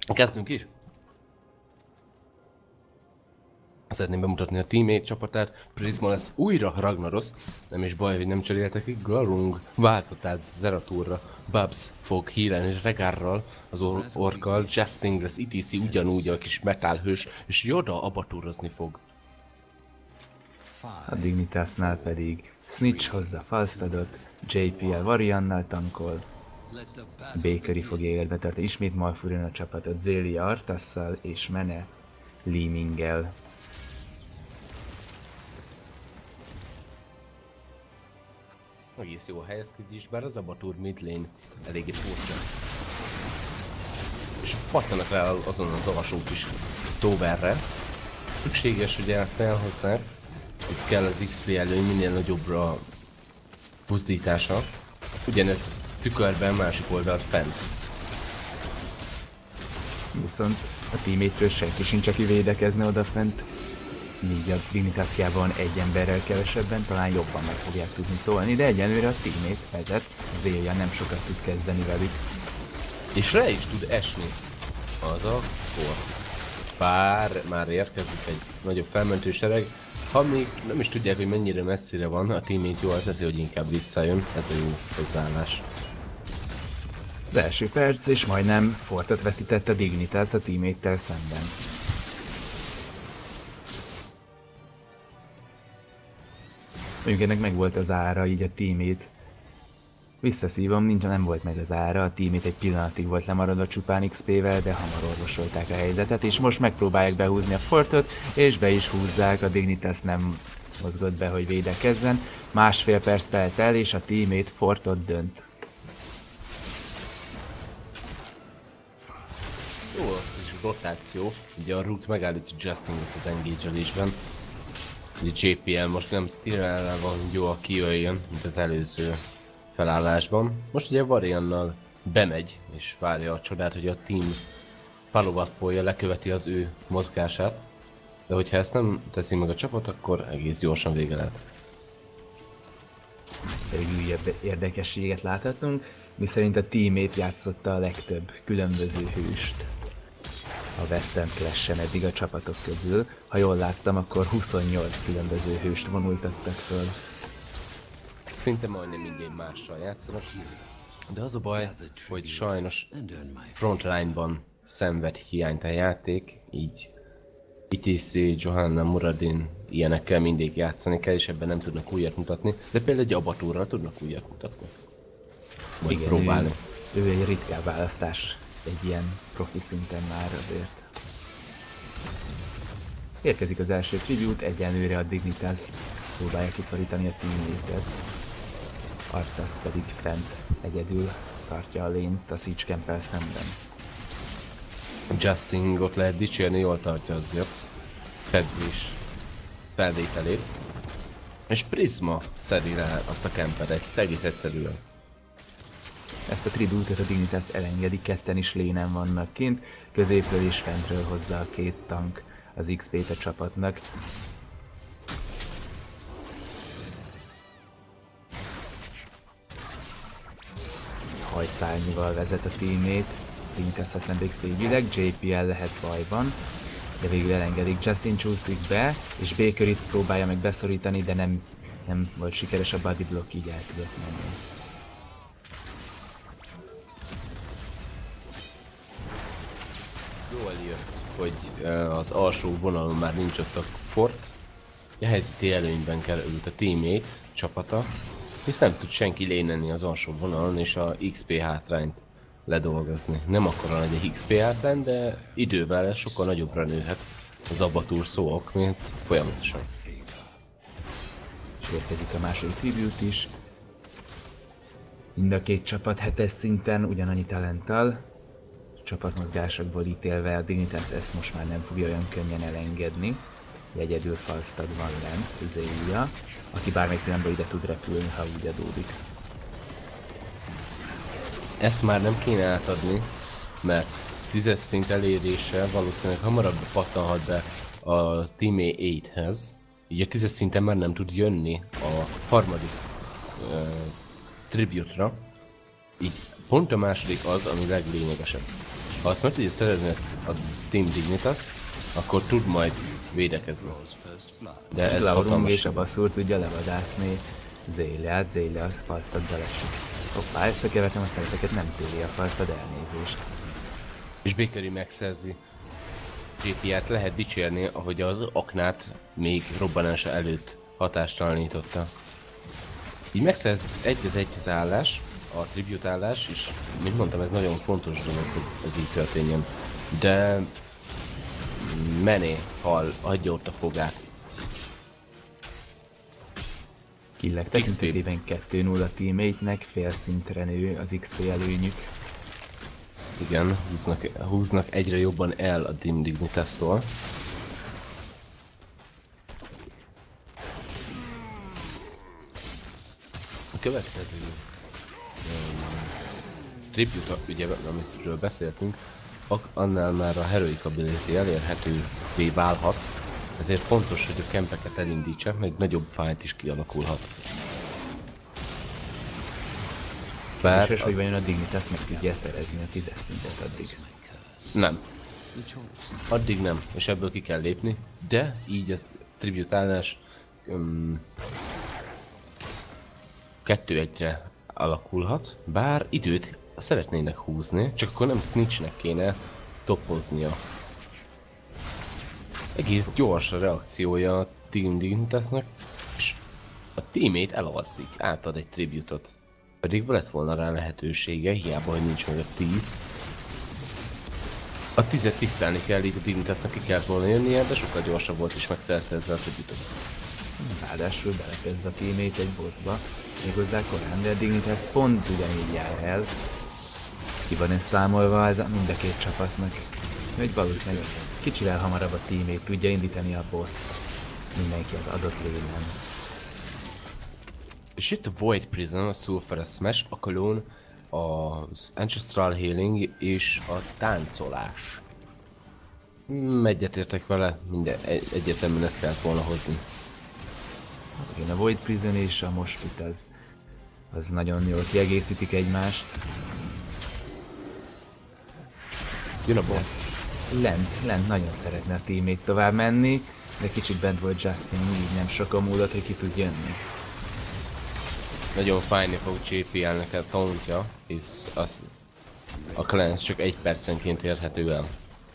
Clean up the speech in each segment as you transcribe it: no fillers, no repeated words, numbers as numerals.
Kezdünk is? Szeretném bemutatni a teammate csapatát. Prisma lesz újra Ragnaros. Nem is baj, hogy nem cseréltek ki. Garung váltott át Zeraturra. Babs fog healen és Regárral, az orkkal. Justin lesz ITC ugyanúgy a kis metálhős. És Yoda abatúrozni fog. A Dignitasnál pedig Snitch hozza Falstadot, JPL Variannal tankol, Bakery fogja életbe tartani ismét Malfurion a csapatot, Zélia Artasszal és Mene Leaminggel. Egész jó a helyezkedés, bár az abatúr mid lane eléggé furcsa. És pattanak rá azon az alsó kis Toberre. Szükséges, hogy ezt elhozzák. Ez kell az XP előny minél nagyobbra buzdítása. Ugyanez tükörben másik oldalt fent. Viszont a teammate-ről senki sincs, aki védekezne odafent. Míg a Dignitasjában egy emberrel kevesebben talán jobban meg fogják tudni tolni, de egyenlőre a teammate vezet, Zélia nem sokat tud kezdeni velük. És le is tud esni az a kor. Bár már érkezik egy nagyobb felmentő sereg. Ha még nem is tudják, hogy mennyire messzire van, a teammate jól teszi, hogy inkább visszajön, ez a jó hozzáállás. Az első perc, és majdnem fortot veszített a Dignitas a teammate-tel szemben. Mondjuk ennek meg volt az ára, így a teammate. Visszaszívom, nem volt meg az ára, a teammate egy pillanatig volt lemaradva csupán XP-vel, de hamar orvosolták a helyzetet, és most megpróbálják behúzni a fortot, és be is húzzák, a Dignitas nem mozgott be, hogy védekezzen. Másfél perc telt el, és a teammate fortot dönt. Jó az is rotáció, ugye a Root megállítja Justinot az engage-elésben. Ugye JPL most nem Tyrell van jó, a kijöjjön, mint az előző felállásban. Most ugye Variannal bemegy és várja a csodát, hogy a team follow-upolja, leköveti az ő mozgását. De hogyha ezt nem teszi meg a csapat, akkor egész gyorsan vége lehet. Pedig újabb érdekességet láthatunk, miszerint a teammate játszotta a legtöbb különböző hőst a Western Clash-en eddig a csapatok közül. Ha jól láttam, akkor 28 különböző hőst vonultattak föl. Szinte majdnem mindig mással játszanak. De az a baj, hogy sajnos frontline-ban szenved hiányt a játék, így ITC, Johanna, Muradin, ilyenekkel mindig játszani kell, és ebben nem tudnak újat mutatni. De például egy abatúrral tudnak újat mutatni. Vagy igen, próbálni. Ő egy ritkább választás egy ilyen profi szinten már azért. Érkezik az első tribute, egyenlőre a Dignitas próbálja kiszorítani a teammate-et. Arthas pedig fent egyedül tartja a lényt a Siege Camp-el szemben. Justingot lehet dicsérni, jól tartja azért Febzis felvételét. És Prisma szedi rá azt a campet egész egyszerűen. Ezt a tribute-et a Dignitas elengedi, ketten is lénen vannak kint, középről és fentről hozzá a két tank az XP-t a csapatnak. Hajszárnyival vezet a teammate, Dignitas használ XP ügyileg, JPL lehet bajban, de végül elengedik. Justin csúszik be, és Bakery-t próbálja meg beszorítani, de nem volt sikeres a body block, így el tudott menni. Jól jött, hogy az alsó vonalon már nincs ott a fort. A helyzeti előnyben került a teammate csapata, hisz nem tud senki lénenni az alsó vonalon és a XP hátrányt ledolgozni. Nem akkora nagy a XP hátrány, de idővel sokkal nagyobbra nőhet az abatúr szóok, mint folyamatosan. És érkezik a második tribute is. Mind a két csapat 7-es szinten ugyanannyi talenttal. Csapatmozgásokból ítélve a Dignitas ezt most már nem fogja olyan könnyen elengedni. Egyedül Falstad van lent, Zélia, aki bármelyik pillanatban ide tud repülni, ha úgy adódik. Ezt már nem kéne átadni, mert 10-es szint elérése valószínűleg hamarabb pattanhat be a Team 8-hez. Így a 10-es szinten már nem tud jönni a harmadik tribute-ra. Így pont a második az, ami leglényegesebb. Ha azt meg tudja szerezni a Team Dignitas, akkor tud majd védekezni. De ez Laurung hatalmas. és a baszúr tudja levadászni Zéliát, Zélia a falsztat belesik. Hoppá, összekevertem a szereteket, nem Zélia a falsztat, elnézést. És Bakery megszerzi GP-ját, lehet dicsérni, ahogy az aknát még robbanása előtt hatástalanította. Így megszerz egy az állás, a tribute állás, és mint mondtam, ez nagyon fontos dolog, hogy ez így történjen. De Mené hal, adja ott a fogát. Killek tekintetében 2-0 a teammate-nek, fél szintre nő az XP előnyük. Igen, húznak egyre jobban el a Team Dignitas-tól. A következő tribute, ugye, amiről beszéltünk, annál már a Heroic Ability elérhetővé válhat, ezért fontos, hogy a kempeket elindítsa, meg nagyobb fight is kialakulhat. Bár És hogy vajon a Dignitas meg tudja szerezni a 10-es szintet addig. nem. Addig nem, és ebből ki kell lépni, de így az tributálás 2-1-re alakulhat, bár időt szeretnének húzni, csak akkor nem Snitchnek kéne topoznia. Egész gyors a reakciója a Team Dignitasnak, és a teammate elalszik, átad egy tributot. Pedig lett volna rá lehetősége, hiába, hogy nincs meg a 10. A 10-et tisztelni kell, így a Dignitasnak ki kellett volna jönnie, de sokkal gyorsabb volt és megszerezte ezzel a tributot. Ráadásul belekezd a teammate egy bossba, méghozzá korán, de a Dignitas pont ugyanígy jár el. Ki van ez számolva ez mind a két csapatnak, hogy valószínűleg kicsivel hamarabb a teammate tudja indítani a boss-t. Mindenki az adott lényen. És itt a Void Prison, a Sulphurous Smash, a Cologne, az Ancestral Healing és a táncolás. Egyetértek vele, egyértelműen ezt kellett volna hozni. Igen, a Void Prison és a Mospit az nagyon jól kiegészítik egymást. Jön a boss. Lent nagyon szeretne a teammate tovább menni, de kicsit bent volt Justin, így nem sokan múlott, hogy ki tud jönni. Nagyon fájni fog JPL-nek a tauntja, és a cleanse csak 1 percenként érhető el.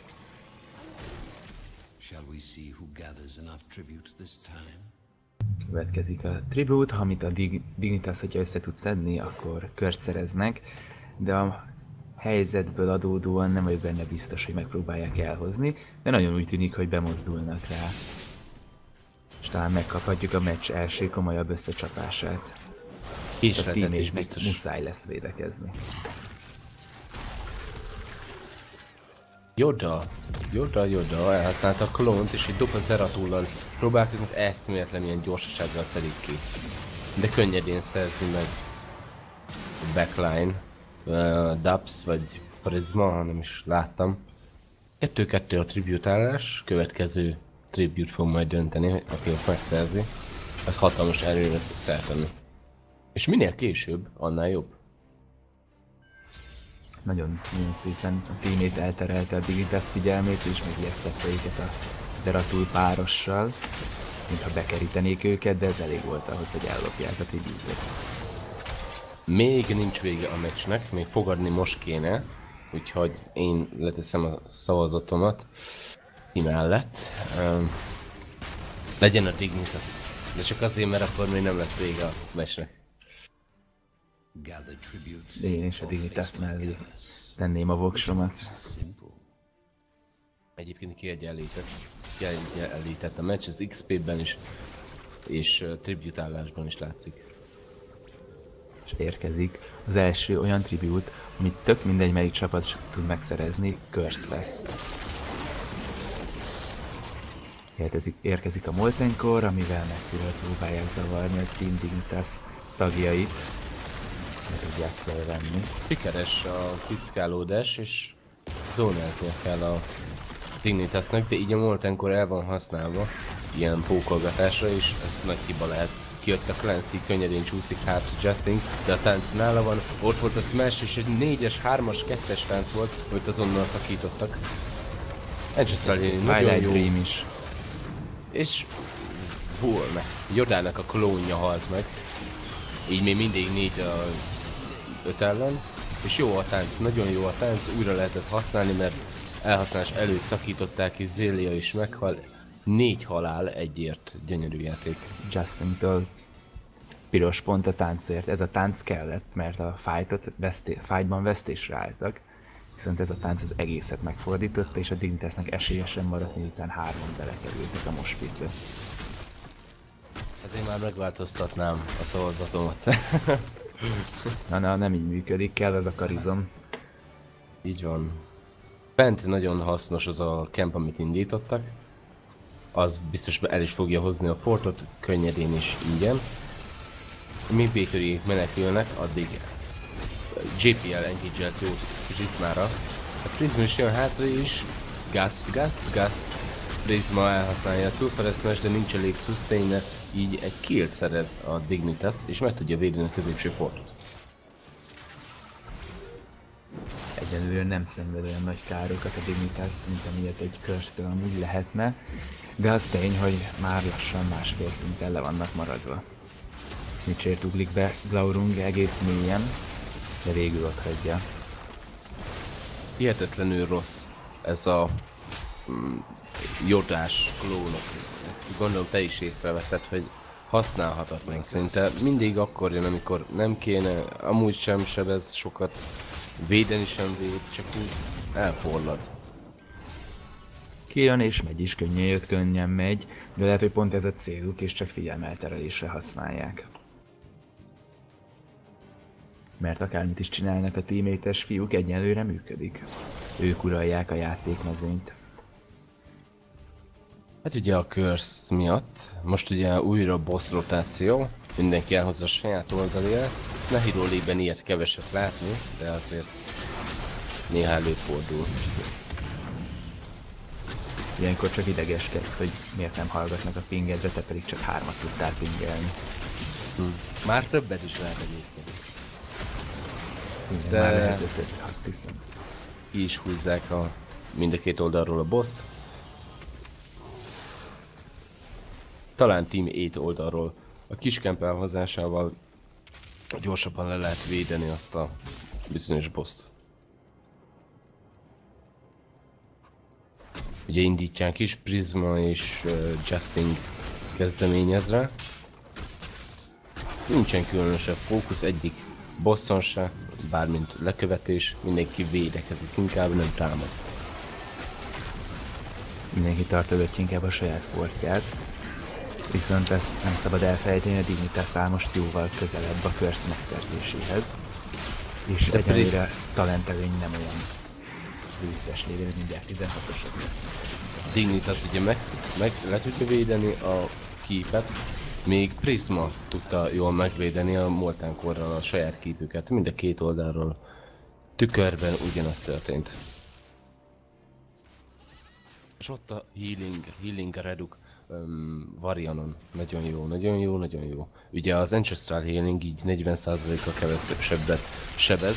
Következik a tribute, amit a Dignitas, hogyha össze tud szedni, akkor kört szereznek, de a helyzetből adódóan nem vagyok benne biztos, hogy megpróbálják elhozni, de nagyon úgy tűnik, hogy bemozdulnak rá. És talán megkaphatjuk a meccs első komolyabb összecsapását. A team is biztos. Muszáj lesz védekezni. Yoda elhasználta a klónt, és egy dob a Zeratul-lal próbálkozott, eszméletlen ilyen gyorsasággal szedik ki. De könnyedén szerzi meg a backline, Dubs vagy Prisma, nem is láttam. 2-2 a tributálás, következő tribute fog majd dönteni, aki ezt megszerzi. Ez hatalmas erőre fog szerteni. És minél később, annál jobb. Nagyon szépen a teammate elterelte a Dignitas figyelmét, és megijesztette őket a Zeratul párossal, mintha bekerítenék őket, de ez elég volt ahhoz, hogy ellopják a tributot. Még nincs vége a meccsnek, még fogadni most kéne, úgyhogy én leteszem a szavazatomat imellett. Legyen a Dignitas, de csak azért, mert akkor még nem lesz vége a meccsnek. Én is a Dignitas mellé tenném a voksomat. Egyébként kiegyenlített a meccs az XP-ben is, és tributálásban is látszik. És érkezik az első olyan tribute, amit tök mindegy melyik csapat tud megszerezni, Curse lesz. Érkezik a Molten Core, amivel messziről próbálják zavarni a Team Dignitas tagjait. Ne tudják felvenni. Sikeres a piszkálódás, és zónáznia kell a Dignitasnak, de így a Molten Core el van használva ilyen pókolgatásra, és ez nagy hiba lehet. kijött a Clancy, könnyedén csúszik hát Justin, de a tánc nála van. Ott volt a smash és egy 4-es, 3-as, 2-es tánc volt, amit azonnal szakítottak. Ancestral Healing nagyon jó. Dream is. És volna. Yodának a klónja halt meg. Így még mindig 4-5 ellen. És jó a tánc, nagyon jó a tánc, újra lehetett használni, mert elhasználás előtt szakították és Zélia is meghal. 4 halál egyért, gyönyörű játék. Justintől piros pont a táncért. Ez a tánc kellett, mert a fightban vesztésre álltak. Viszont ez a tánc az egészet megfordította, és a Dignitasnak esélyesen maradt, miután 3 belekerültek a mospitbe. Hát én már megváltoztatnám a szavazatomat. Na, nem így működik, kell ez a karizom. Így van. Bent nagyon hasznos az a camp, amit indítottak. Az biztos el is fogja hozni a fortot, könnyedén is ingyen. Mi Bakery menekülnek, addig JPL engage-elt jó Prismára. A Prisma is jön hátra is. Gast. Prisma elhasználja a Sulfur Smash, de nincs elég sustainer, így egy killt szerez a Dignitas, és meg tudja védeni a középső fortot. Egyelőre nem szenved olyan nagy károkat a Dignitas, mint amilyet egy Curse-től amúgy lehetne, de az tény, hogy már lassan másfél szinten le vannak maradva. Snitchért uglik be Glaurung egész mélyen, de végül ott hagyja. Hihetetlenül rossz ez a jodás klónok. Ezt gondolom te is észrevetted, hogy használhatatlan szinte. Mindig akkor jön, amikor nem kéne, amúgy sem sebez sokat, védeni sem véd, csak úgy elforlad. Kijön és megy is, könnyen jött, könnyen megy, de lehet, hogy pont ez a céluk, és csak figyelmelterelésre használják. Mert akármit is csinálnak a teammates fiúk, egyelőre működik. Ők uralják a játékmezőnyt. Hát ugye a Curse miatt, most ugye újra boss rotáció, mindenki elhozza a saját oldalére. Nehiro League-ben ilyet keveset látni, de azért néha előfordul. Ilyenkor csak idegeskedsz, hogy miért nem hallgatnak a pingedre, te pedig csak 3-at tudtál pingelni. Már többet is lehet egyébként. De már lehet 5, azt hiszem. Ki is húzzák mind a két oldalról a boss-t. Talán Team 8 oldalról a kis camp elhozásával gyorsabban le lehet védeni azt a bizonyos boss-t. Ugye indítják is, Prisma és Justin kezdeményezre. Nincsen különösebb fókusz egyik bosson se, bármint lekövetés, mindenki védekezik, inkább nem támad. Mindenki tartogatja inkább a saját fortját. Viszont ezt nem szabad elfelejteni, a Dignitas áll most jóval közelebb a Curse megszerzéséhez. És egyelőre talentelőny nem olyan vízes lévén, mindjárt 16-osok lesz. Dignitas ugye meg le tudja védeni a keepet, még Prisma tudta jól megvédeni a Molten Core-ral a saját keepüket, mind a két oldalról. Tükörben ugyanaz történt. És ott a healing reduk Varianon. Nagyon jó. Ugye az Ancestral Healing így 40%-a kevesebbet sebez.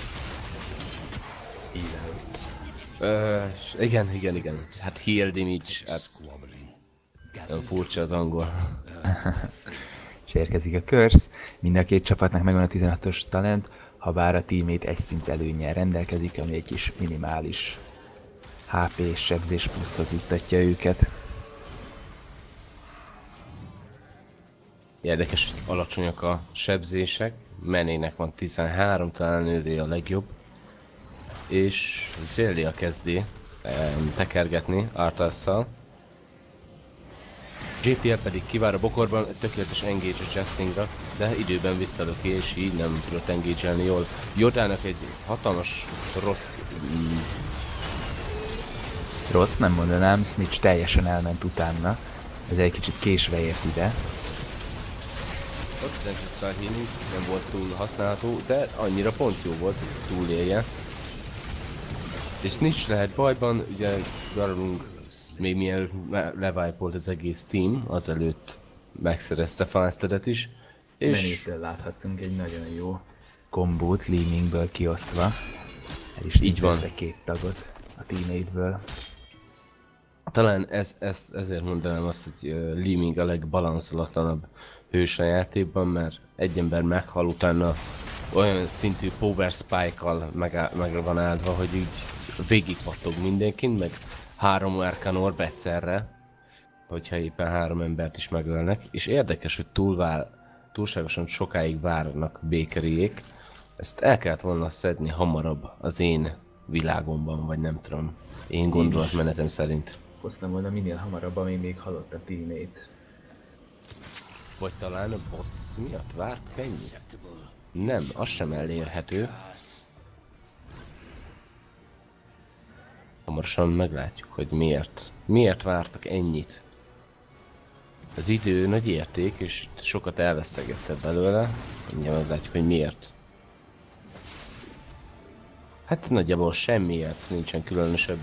Igen. Hát heal damage, hát nagyon furcsa az angol. És érkezik a Curse, mind a két csapatnak megvan a 16-os talent, ha bár a teammate egy szint előnnyel rendelkezik, ami egy kis minimális HP és sebzés pluszhoz juttatja őket. Érdekes, hogy alacsonyak a sebzések, Menének van 13, talán ővé a legjobb. És Zélia kezdi tekergetni Arthas-szal. JPL pedig kivár a bokorban, tökéletes engage a Justinra, de időben visszalöki és így nem tudott engage-elni jól. Yodának egy hatalmas Rossz, nem mondanám, Snitch teljesen elment utána. Ez egy kicsit késve ért ide. Ott az Ancestral Healing nem volt túl használható, de annyira pont jó volt, hogy túlélje. És Snitch lehet bajban, ugye Garlung még milyen levipolt az egész team, azelőtt megszerezte Falsteadet is, És Menőtől láthattunk egy nagyon jó kombót Leamingből kiosztva. El is így van. két tagot a teammate-ből. Talán ezért mondanám azt, hogy Leaming a legbalanszolatlan hős a játékban, mert egy ember meghal, utána olyan szintű power spike-kal meg van áldva, hogy így végigpattog mindenkin, meg 3 Arcane Orb egyszerre, hogyha éppen 3 embert is megölnek. És érdekes, hogy túlságosan sokáig várnak Bakeryék. Ezt el kellett volna szedni hamarabb az én világomban, vagy nem tudom. Én gondolatmenetem szerint. Hoztam volna minél hamarabb, amíg még halott a teammate. Vagy talán a boss miatt várt ennyire? Nem, az sem elérhető. Hamarosan meglátjuk, hogy miért. Miért vártak ennyit? Az idő nagy érték, és sokat elvesztegette belőle. Mindjárt meglátjuk, hogy miért. Hát nagyjából semmiért nincsen különösebb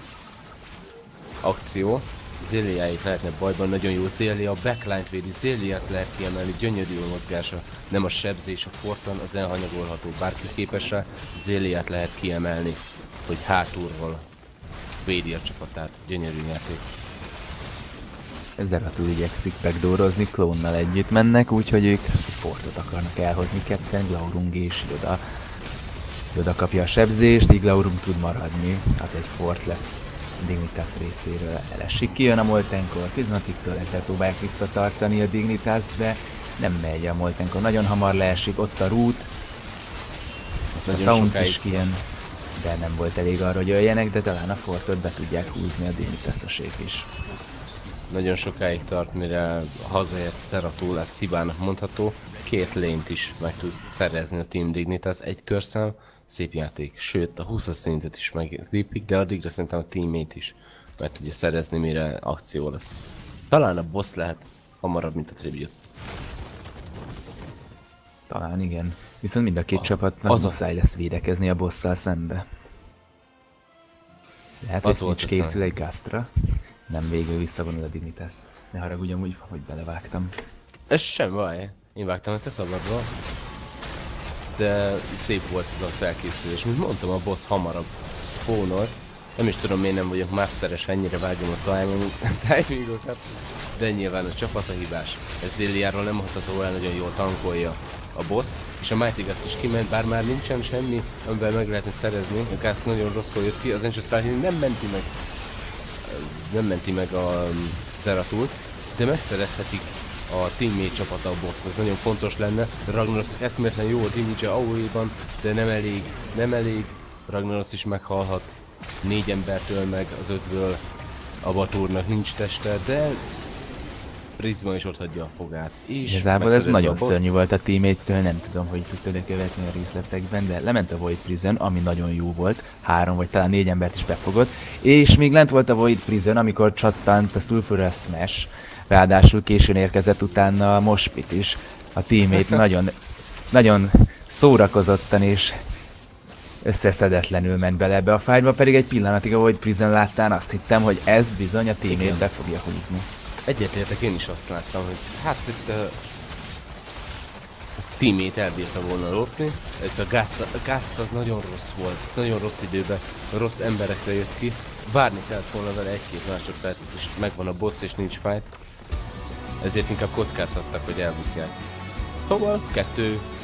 akció. Zéliáit lehetne bajban, nagyon jó Zélia, a backline-t védi, Zéliát lehet kiemelni, gyönyörű a mozgása, nem a sebzés, a fortan, az elhanyagolható, bárki képes rá, Zéliát lehet kiemelni, hogy hátulról védi a csapatát, gyönyörű játék. Zeratul igyekszik backdoorozni, klónnal együtt mennek, úgyhogy ők fortot akarnak elhozni ketten, Glaurung és Yoda. Yoda kapja a sebzést, így Glaurung tud maradni, az egy fort lesz. Dignitas részéről elesik. Kijön a Moltenkor, Prismatiktől ezzel próbálják visszatartani a Dignitas, de nem megy a Moltenkor. Nagyon hamar leesik, ott a Root. Ott a Taunt is kijön, de nem volt elég arra, hogy öljenek, de talán a fortot be tudják húzni a Dignitasosék is. Nagyon sokáig tart, mire hazaért Zeratul, ez hibának mondható. 2 lényt is meg tud szerezni a Team Dignitas egy körszám. Szép játék, sőt a 20-as szintet is meglépik, de addigra szerintem a teammate is meg tudja szerezni, mire akció lesz. Talán a boss lehet hamarabb, mint a Tribute. Talán igen. Viszont mind a két csapatnak muszáj lesz védekezni a bosszal szembe. Lehet, hogy Switch készül egy Gastra. Nem, végül visszavonul a Dignitas. Ne haragudjam úgy, hogy belevágtam. Ez sem baj. Én vágtam, hogy te szabadba. De szép volt az a felkészülés. Mint mondtam, a boss hamarabb spawnol. Nem is tudom, miért nem vagyok masteres, ennyire vágyom a timingokat. De nyilván a csapat a hibás. Ez Zéliáról nem hatható el, nagyon jól tankolja a boss. És a Mighty Gast is kiment, bár már nincsen semmi, amivel meg lehetne szerezni. A Gast nagyon rosszul jött ki, az Ancient Strike nem menti meg a Zeratult, de megszerezhetik a teammate csapata a boss, ez nagyon fontos lenne. Ragnarosnak eszméletlen jó a damage-e AOE-ban, de nem elég. Ragnaros is meghalhat, 4 embertől meg az 5-ből a Batúrnak nincs teste, de Prisma is ott hagyja a fogát. Igazából ez nagyon szörnyű volt a teammate-től, nem tudom, hogy tudtad követni a részletekben, de lement a Void Prison, ami nagyon jó volt, 3 vagy talán 4 embert is befogott, és még lent volt a Void Prison, amikor csattant a Sulfurous Smash, ráadásul későn érkezett utána a Moshpit is. A teammate nagyon szórakozottan és összeszedetlenül ment bele ebbe a fájtba, pedig egy pillanatig a Void Prison láttán azt hittem, hogy ez bizony a teammate be fogja húzni. Egyetértek, én is azt láttam, hogy hát itt a teammate elbírta volna lopni. Ez a Gast az nagyon rossz volt, ez nagyon rossz időben, rossz emberekre jött ki. Várni kellett volna vele 1-2 másodpercet, és megvan a boss és nincs fight. Ezért inkább kockáztattak, hogy elbukják. Szóval 2